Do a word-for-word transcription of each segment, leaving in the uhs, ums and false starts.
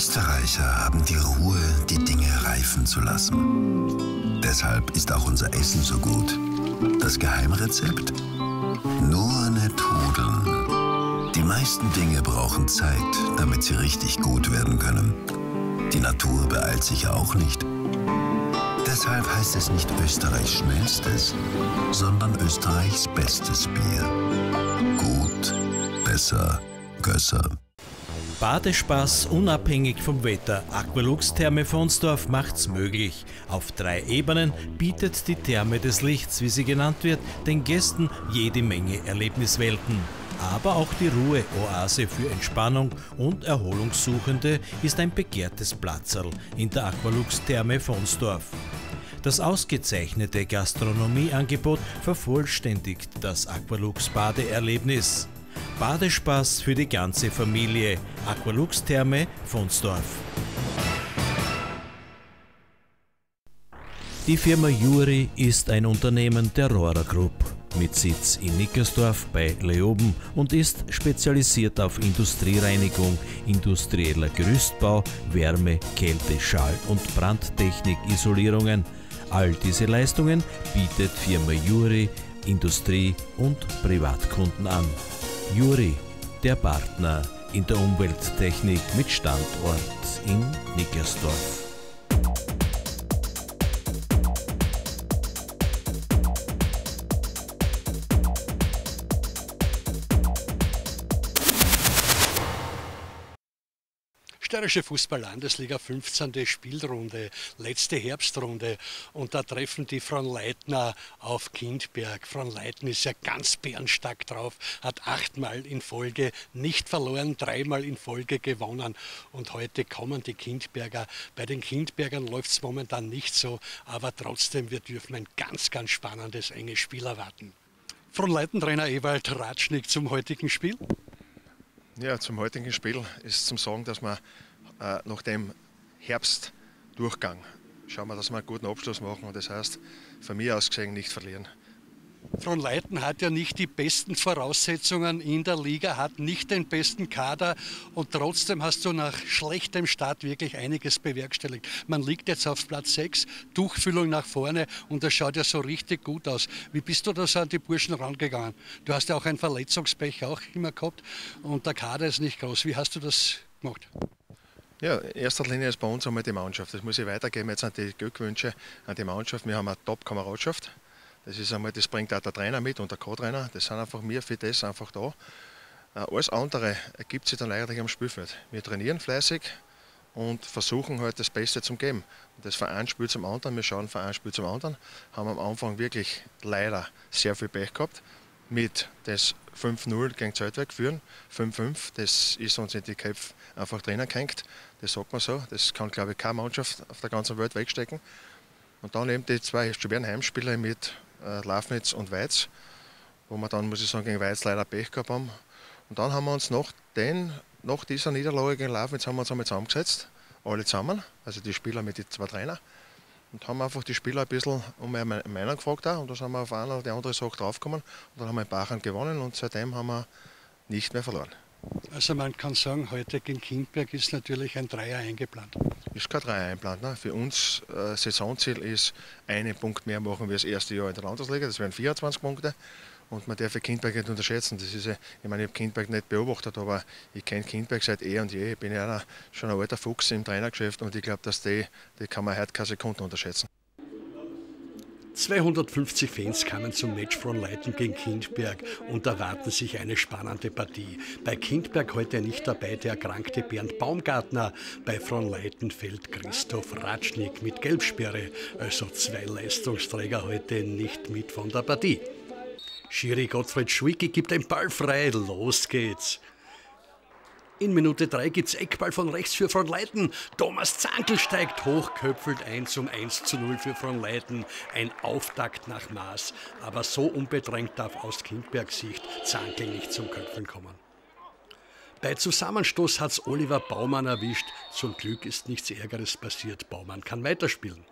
Österreicher haben die Ruhe, die Dinge reifen zu lassen. Deshalb ist auch unser Essen so gut. Das Geheimrezept? Nur nicht hudeln. Die meisten Dinge brauchen Zeit, damit sie richtig gut werden können. Die Natur beeilt sich auch nicht. Deshalb heißt es nicht Österreichs schnellstes, sondern Österreichs bestes Bier. Gut, besser, gösser. Badespaß unabhängig vom Wetter. Aqualux Therme Vonsdorf macht's möglich. Auf drei Ebenen bietet die Therme des Lichts, wie sie genannt wird, den Gästen jede Menge Erlebniswelten. Aber auch die Ruheoase für Entspannung und Erholungssuchende ist ein begehrtes Platzerl in der Aqualux Therme Vonsdorf. Das ausgezeichnete Gastronomieangebot vervollständigt das Aqualux Badeerlebnis. Badespaß für die ganze Familie. Aqualux Therme Vonsdorf. Die Firma Juri ist ein Unternehmen der Rohrer Group mit Sitz in Nickersdorf bei Leoben und ist spezialisiert auf Industriereinigung, industrieller Gerüstbau, Wärme, Kälte, Schall- und Brandtechnik-Isolierungen. All diese Leistungen bietet Firma Juri Industrie- und Privatkunden an. Juri, der Partner in der Umwelttechnik mit Standort in Nickersdorf. Steirische Fußball-Landesliga, fünfzehnte Spielrunde, letzte Herbstrunde, und da treffen die Fronleitner auf Kindberg. Fronleiten ist ja ganz bärenstark drauf, hat achtmal in Folge nicht verloren, dreimal in Folge gewonnen, und heute kommen die Kindberger. Bei den Kindbergern läuft es momentan nicht so, aber trotzdem, wir dürfen ein ganz, ganz spannendes, enges Spiel erwarten. Fronleiten-Trainer Ewald Ratschnick zum heutigen Spiel. Ja, zum heutigen Spiel ist zum Sagen, dass wir äh, nach dem Herbstdurchgang schauen wir, dass wir einen guten Abschluss machen, und das heißt, von mir aus gesehen nicht verlieren. Fronleiten hat ja nicht die besten Voraussetzungen in der Liga, hat nicht den besten Kader, und trotzdem hast du nach schlechtem Start wirklich einiges bewerkstelligt. Man liegt jetzt auf Platz sechs, Tuchfühlung nach vorne, und das schaut ja so richtig gut aus. Wie bist du da so an die Burschen rangegangen? Du hast ja auch ein Verletzungspech auch immer gehabt, und der Kader ist nicht groß. Wie hast du das gemacht? Ja, in erster Linie ist bei uns einmal die Mannschaft. Das muss ich weitergeben jetzt an die Glückwünsche an die Mannschaft. Wir haben eine Top-Kameradschaft. Das ist einmal, das bringt auch der Trainer mit und der Co-Trainer. Das sind einfach wir für das einfach da. Alles andere ergibt sich dann eigentlich am Spielfeld. Wir trainieren fleißig und versuchen halt das Beste zu geben. Und das Vereinsspiel zum anderen, wir schauen Vereinsspiel zum anderen, haben am Anfang wirklich leider sehr viel Pech gehabt. Mit das fünf null gegen Zeltweg führen, fünf fünf, das ist uns in die Köpfe einfach drinnen gehängt. Das sagt man so, das kann, glaube ich, keine Mannschaft auf der ganzen Welt wegstecken. Und dann eben die zwei schweren Heimspiele mit äh, Lafnitz und Weiz, wo wir dann, muss ich sagen, gegen Weiz leider Pech gehabt haben. Und dann haben wir uns nach, den, nach dieser Niederlage gegen Lafnitz haben wir uns einmal zusammengesetzt, alle zusammen, also die Spieler mit den zwei Trainern, und haben einfach die Spieler ein bisschen um ihre Meinung gefragt auch, und da sind wir auf eine oder die andere Sache draufgekommen, und dann haben wir in Bachern gewonnen, und seitdem haben wir nicht mehr verloren. Also man kann sagen, heute gegen Kindberg ist natürlich ein Dreier eingeplant. Ist kein Dreier eingeplant. Ne? Für uns äh, Saisonziel ist, einen Punkt mehr machen wir das erste Jahr in der Landesliga, das wären vierundzwanzig Punkte. Und man darf Kindberg nicht unterschätzen. Das ist, ich meine, ich habe Kindberg nicht beobachtet, aber ich kenne Kindberg seit eh und je. Ich bin ja schon ein alter Fuchs im Trainergeschäft, und ich glaube, dass die, die kann man heute keine Sekunde unterschätzen. zweihundertfünfzig Fans kamen zum Match Fronleiten gegen Kindberg und erwarten sich eine spannende Partie. Bei Kindberg heute nicht dabei der erkrankte Bernd Baumgartner. Bei Fronleiten fällt Christoph Ratschnick mit Gelbsperre. Also zwei Leistungsträger heute nicht mit von der Partie. Schiri Gottfried Schwicki gibt den Ball frei. Los geht's. In Minute drei gibt's Eckball von rechts für Fronleiten. Thomas Zankl steigt hoch, köpfelt ein zum eins zu null für Fronleiten. Ein Auftakt nach Maß. Aber so unbedrängt darf aus Kindbergs Sicht Zankl nicht zum Köpfeln kommen. Bei Zusammenstoß hat's Oliver Baumann erwischt. Zum Glück ist nichts Ärgeres passiert. Baumann kann weiterspielen.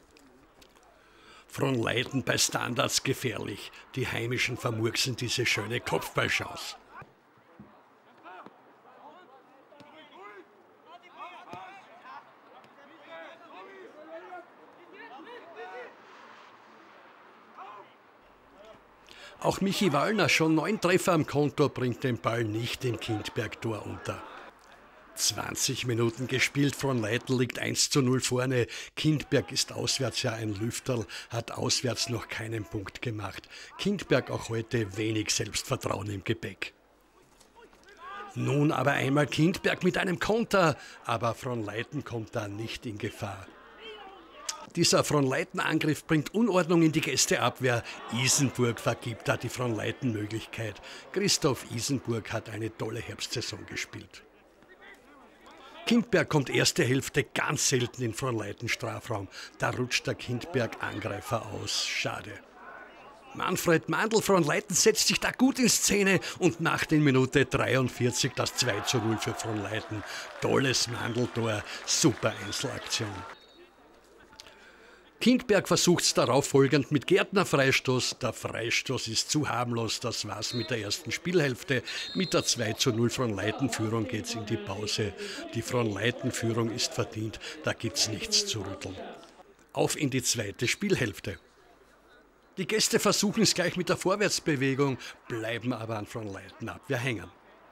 Fronleiten bei Standards gefährlich. Die Heimischen vermurksen diese schöne Kopfballchance. Auch Michi Wallner, schon neun Treffer am Konto, bringt den Ball nicht im Kindberg-Tor unter. zwanzig Minuten gespielt, Fronleitl liegt eins zu null vorne. Kindberg ist auswärts ja ein Lüfterl, hat auswärts noch keinen Punkt gemacht. Kindberg auch heute wenig Selbstvertrauen im Gepäck. Nun aber einmal Kindberg mit einem Konter, aber Fronleitl kommt da nicht in Gefahr. Dieser Fronleitl-Angriff bringt Unordnung in die Gästeabwehr. Isenburg vergibt da die Fronleitl-Möglichkeit. Christoph Isenburg hat eine tolle Herbstsaison gespielt. Kindberg kommt erste Hälfte ganz selten in Fronleitl-Strafraum. Da rutscht der Kindberg-Angreifer aus. Schade. Manfred Mandl von Leiten setzt sich da gut in Szene und macht in Minute dreiundvierzig das zwei zu null für Fronleitl. Tolles Mandl-Tor, super Einzelaktion. Kindberg versucht es darauf folgend mit Gärtner-Freistoß. Der Freistoß ist zu harmlos, das war's mit der ersten Spielhälfte. Mit der zwei zu null Fronleitl-Führung geht's in die Pause. Die Fronleitl-Führung ist verdient, da gibt's nichts zu rütteln. Auf in die zweite Spielhälfte. Die Gäste versuchen es gleich mit der Vorwärtsbewegung, bleiben aber an Fronleitl Abwehr hängen.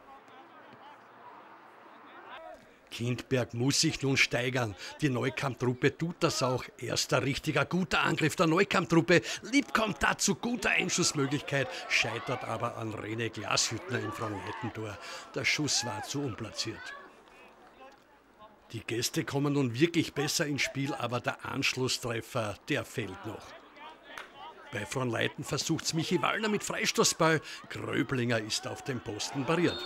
Kindberg muss sich nun steigern. Die Neukamp-Truppe tut das auch. Erster richtiger, guter Angriff der Neukamp-Truppe. Lieb kommt dazu, guter Einschussmöglichkeit, scheitert aber an Rene Glashüttner im Fronleitl-Tor. Der Schuss war zu unplatziert. Die Gäste kommen nun wirklich besser ins Spiel, aber der Anschlusstreffer, der fehlt noch. Bei Fronleitl versucht's Michi Wallner mit Freistoßball. Gröblinger ist auf dem Posten pariert.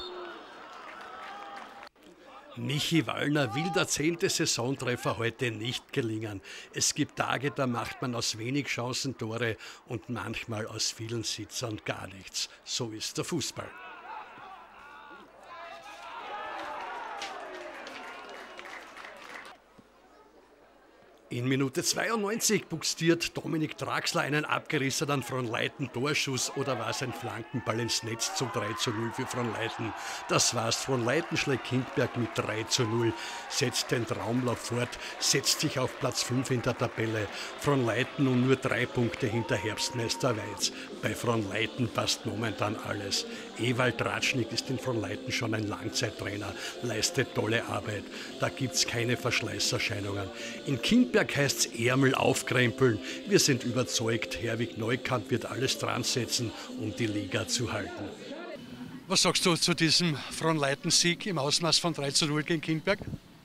Michi Wallner will der zehnte Saisontreffer heute nicht gelingen. Es gibt Tage, da macht man aus wenig Chancen Tore und manchmal aus vielen Sitzern gar nichts. So ist der Fußball. In Minute zweiundneunzig buxtiert Dominik Draxler einen abgerissenen Fronleitl-Torschuss oder war es ein Flankenball ins Netz zum drei zu null für Fronleitl. Das war's, Fronleitl schlägt Kindberg mit drei zu null, setzt den Traumlauf fort, setzt sich auf Platz fünf in der Tabelle. Fronleitl nun nur drei Punkte hinter Herbstmeister Weiz. Bei Fronleitl passt momentan alles. Ewald Ratschnik ist in Fronleitl schon ein Langzeittrainer, leistet tolle Arbeit. Da gibt's keine Verschleißerscheinungen. In Kindberg heißt es Ärmel aufkrempeln. Wir sind überzeugt, Herwig Neukamp wird alles dran setzen, um die Liga zu halten. Was sagst du zu diesem Fronleitl-Sieg im Ausmaß von drei zu null gegen Kindberg?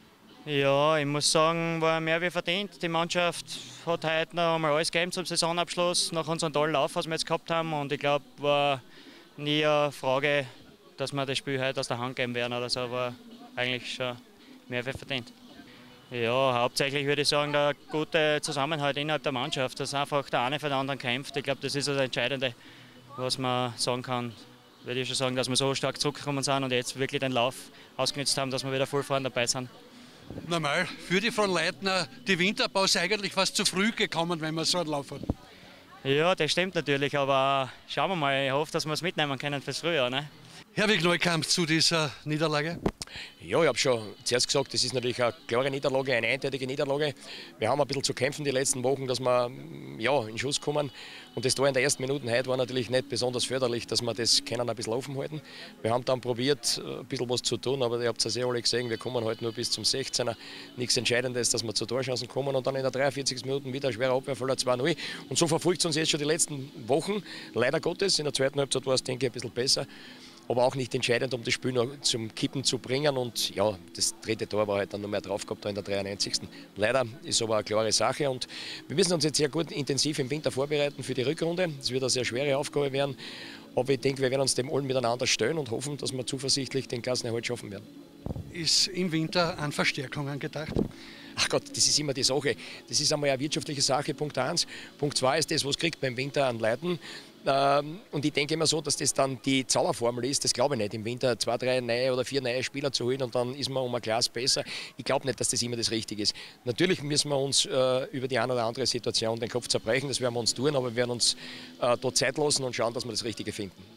Ja, ich muss sagen, war mehr wie verdient. Die Mannschaft hat heute noch einmal alles gegeben zum Saisonabschluss, nach unserem tollen Lauf, was wir jetzt gehabt haben. Und ich glaube, war nie eine Frage, dass wir das Spiel heute aus der Hand geben werden oder so, war eigentlich schon mehr wie verdient. Ja, hauptsächlich würde ich sagen, der gute Zusammenhalt innerhalb der Mannschaft, dass einfach der eine für den anderen kämpft. Ich glaube, das ist das Entscheidende, was man sagen kann. Würde ich schon sagen, dass wir so stark zurückgekommen sind und jetzt wirklich den Lauf ausgenutzt haben, dass wir wieder voll vorne dabei sind. Normal, für die Fronleitner die Winterpause eigentlich fast zu früh gekommen, wenn man so einen Lauf hat. Ja, das stimmt natürlich, aber schauen wir mal. Ich hoffe, dass wir es mitnehmen können fürs Frühjahr. Ne? Herwig Neukamp zu dieser Niederlage? Ja, ich habe schon zuerst gesagt, das ist natürlich eine klare Niederlage, eine eindeutige Niederlage. Wir haben ein bisschen zu kämpfen die letzten Wochen, dass wir ja, in Schuss kommen. Und das Tor in der ersten Minute heute war natürlich nicht besonders förderlich, dass wir das können ein bisschen offen halten. Wir haben dann probiert, ein bisschen was zu tun, aber ihr habt es ja alle gesehen, wir kommen heute nur bis zum sechzehner. Nichts Entscheidendes, dass wir zu Torchancen kommen und dann in der dreiundvierzigsten Minute wieder ein schwerer Abwehrfehler zwei null. Und so verfolgt es uns jetzt schon die letzten Wochen. Leider Gottes, in der zweiten Halbzeit war es, denke ich, ein bisschen besser. Aber auch nicht entscheidend, um das Spiel noch zum Kippen zu bringen. Und ja, das dritte Tor war halt dann noch mehr drauf gehabt, da in der dreiundneunzigsten Leider ist aber eine klare Sache. Und wir müssen uns jetzt sehr gut intensiv im Winter vorbereiten für die Rückrunde. Es wird eine sehr schwere Aufgabe werden. Aber ich denke, wir werden uns dem allen miteinander stellen und hoffen, dass wir zuversichtlich den Klassenerhalt schaffen werden. Ist im Winter an Verstärkungen gedacht? Ach Gott, das ist immer die Sache. Das ist einmal eine wirtschaftliche Sache, Punkt eins. Punkt zwei ist das, was kriegt beim Winter an Leuten. Und ich denke immer so, dass das dann die Zauberformel ist. Das glaube ich nicht. Im Winter zwei, drei neue oder vier neue Spieler zu holen und dann ist man um ein Glas besser. Ich glaube nicht, dass das immer das Richtige ist. Natürlich müssen wir uns äh, über die eine oder andere Situation den Kopf zerbrechen. Das werden wir uns tun, aber wir werden uns äh, dort Zeit lassen und schauen, dass wir das Richtige finden.